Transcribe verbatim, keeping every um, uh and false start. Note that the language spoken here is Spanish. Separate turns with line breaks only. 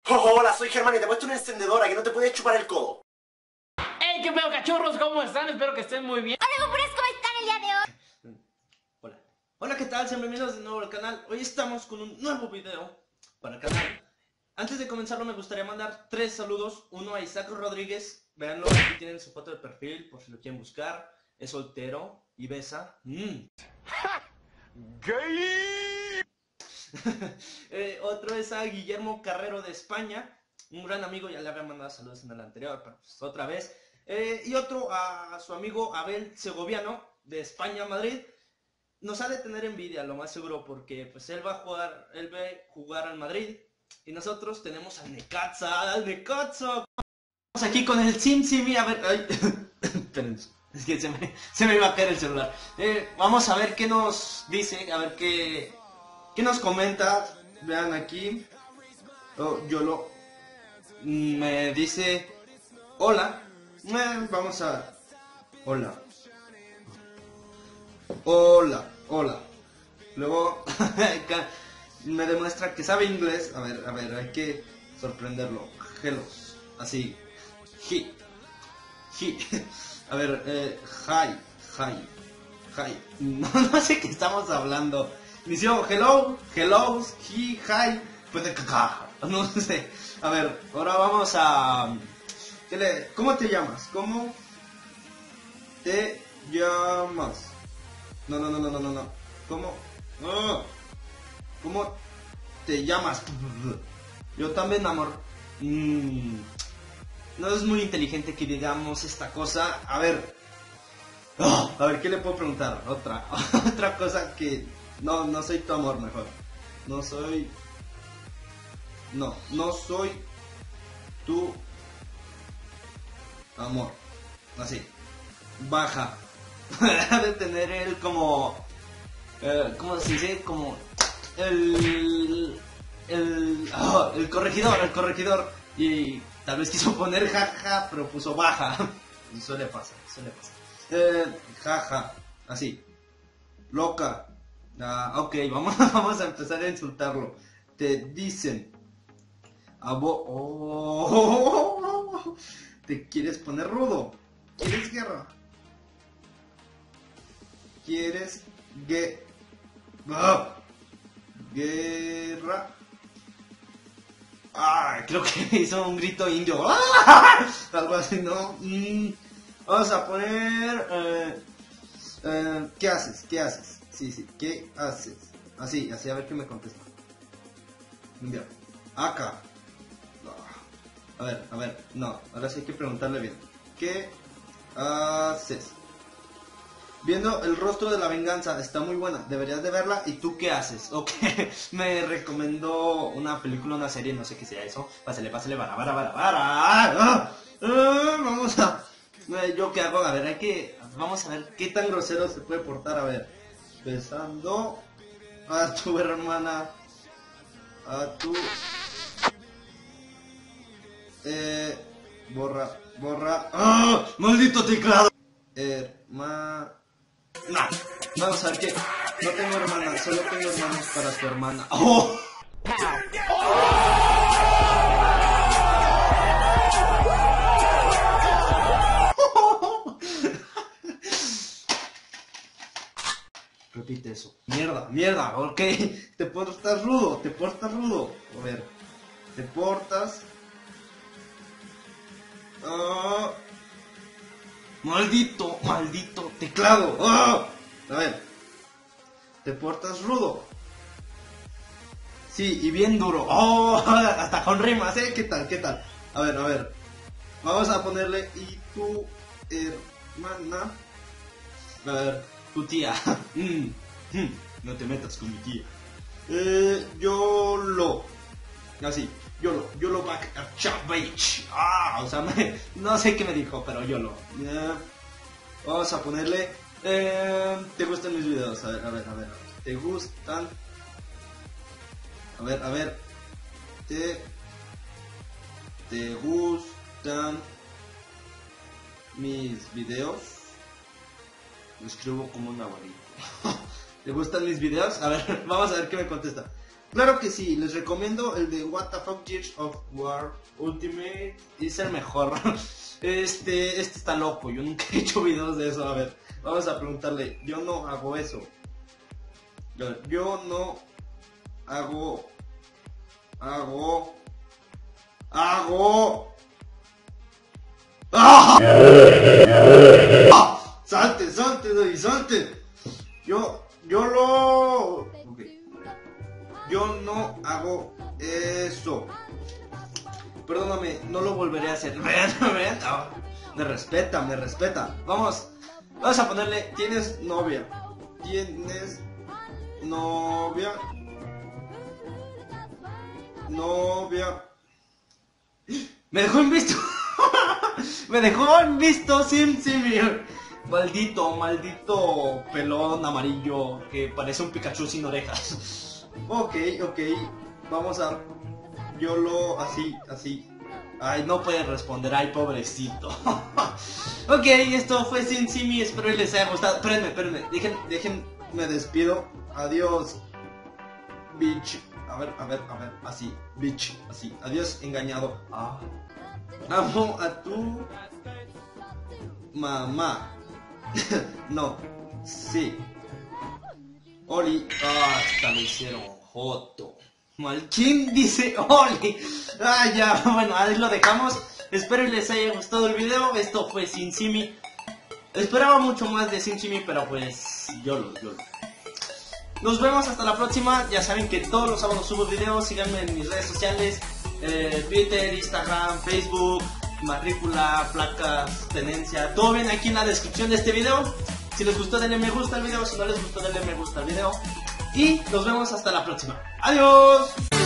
Oh, hola, soy Germán y te he puesto una encendedora que no te puedes chupar el codo.
¡Hey, qué pedo, cachorros! ¿Cómo están? Espero que estén muy bien.
Hola, Bumbures, ¿cómo están el día de hoy?
Hola. Hola, ¿qué tal? Sean bienvenidos de nuevo al canal. Hoy estamos con un nuevo video para el canal. Antes de comenzarlo me gustaría mandar tres saludos. Uno a Isaac Rodríguez. Véanlo, aquí tienen su foto de perfil por si lo quieren buscar. Es soltero y besa. Mm.
¡Gay!
eh, otro es a Guillermo Carrero de España. Un gran amigo, ya le había mandado saludos en el anterior, pero pues otra vez. Eh, y otro a su amigo Abel Segoviano de España, Madrid. Nos ha de tener envidia, lo más seguro, porque pues él va a jugar, él ve jugar al Madrid. Y nosotros tenemos al Necaxa, al Necaxa. Estamos aquí con el Sim Simi, a ver, ay, espérense, es que se me, se me iba a caer el celular. Eh, vamos a ver qué nos dice, a ver qué, qué nos comenta. Vean aquí, oh, yo lo, me dice, hola, eh, vamos a, hola, hola, hola. Luego me demuestra que sabe inglés. A ver, a ver, hay que sorprenderlo. Hello, así. He, he. A ver, eh, hi, hi, hi. No, no sé qué estamos hablando. Inició hello, hello, he, hi. Pues de caca. No sé. A ver, ahora vamos a. ¿Qué le... ¿Cómo te llamas? ¿Cómo te llamas? No, no, no, no, no, no, no. ¿Cómo? Oh. ¿Cómo te llamas? Yo también, amor. Mm. No es muy inteligente que digamos esta cosa. A ver. Oh, a ver, ¿qué le puedo preguntar? Otra. Otra cosa que... No, no soy tu amor, mejor. No soy... No, no soy tu amor. Así. Baja. De tener él como... Eh, ¿Cómo se dice? Como... El... El... Oh, el corregidor, el corregidor. Y tal vez quiso poner jaja, pero puso baja. Y suele pasar, suele pasar. Eh, jaja, así. Loca. Ah, ok, vamos, vamos a empezar a insultarlo. Te dicen... Abo... Oh, ¿te quieres poner rudo? ¿Quieres guerra? ¿Quieres guerra? ¡Ah! Guerra. Ah, creo que hizo un grito indio. ¡Ah! Algo así, ¿no? Mm. Vamos a poner... Eh, eh, ¿Qué haces? ¿Qué haces? Sí, sí, ¿qué haces? Así, así, a ver qué me contesta. Indio. Acá. A ver, a ver, no, ahora sí hay que preguntarle bien. ¿Qué haces? Viendo el rostro de la venganza, está muy buena, deberías de verla. ¿Y tú qué haces? Ok, me recomendó una película, una serie, no sé qué sea eso. Pásale, pásale, vara, vara, vara, vara. ¡Ah! ¡Ah! Vamos a... ¿Yo qué hago? A ver, hay que... Vamos a ver qué tan grosero se puede portar. A ver, besando a tu hermana, a tu... Eh... Borra, borra... ¡Ah! ¡Maldito teclado! Hermana... No, vamos a ver que no tengo hermana, solo tengo hermanos para tu hermana. ¡Oh! Repite eso. Mierda, mierda, ok. Te portas rudo, te portas rudo. A ver, te portas... Uh... Maldito, maldito teclado. ¡Oh! A ver. Te portas rudo. Sí, y bien duro. ¡Oh! Hasta con rimas, ¿eh? ¿Qué tal? ¿Qué tal? A ver, a ver. Vamos a ponerle... Y tu hermana... A ver, tu tía. Mm, mm, no te metas con mi tía. Eh, yo lo... Así. YOLO, YOLO back at chat bitch. Ah, o sea, me, no sé qué me dijo, pero YOLO. Yeah. Vamos a ponerle. Eh, ¿Te gustan mis videos? A ver, a ver, a ver. ¿Te gustan? A ver, a ver. ¿Te, te gustan mis videos? Lo escribo como un abuelito. ¿Te gustan mis videos? A ver, vamos a ver qué me contesta. Claro que sí, les recomiendo el de What the Fuck Gears of War Ultimate. Es el mejor. Este, este está loco, yo nunca he hecho videos de eso. A ver, vamos a preguntarle. Yo no hago eso. Yo no hago... Hago... Hago... ¡Ah! ¡Ah! ¡Salte, salte, David, salte! Yo, yo lo... Okay. Yo no hago eso. Perdóname, no lo volveré a hacer. Vean, vean. Oh, me respeta, me respeta. Vamos, vamos a ponerle, ¿tienes novia? ¿Tienes novia? Novia. Me dejó invisto. Me dejó invisto sin Simi. Maldito, maldito pelón amarillo que parece un Pikachu sin orejas. Ok, ok. Vamos a... Yo lo... Así, así. Ay, no puede responder. Ay, pobrecito. Ok, esto fue Sin Simi. Espero que les haya gustado. Espérenme, espérenme. Dejen, dejen, me despido. Adiós. Bitch. A ver, a ver, a ver. Así. Bitch. Así. Adiós, engañado. Ah. Amo a tu... mamá. No. Sí. Oli. Ah, hasta lo hicieron joto. Malkin dice Oli. Ah, ya, bueno, ahí lo dejamos. Espero que les haya gustado el video. Esto fue Sin Simi. Esperaba mucho más de Sin Simi, pero pues yo lo, yo lo. Nos vemos hasta la próxima. Ya saben que todos los sábados subo videos. Síganme en mis redes sociales, eh, Twitter, Instagram, Facebook, matrícula, placas, tenencia. Todo viene aquí en la descripción de este video. Si les gustó, denle me gusta al video. Si no les gustó, denle me gusta al video. Y nos vemos hasta la próxima. ¡Adiós!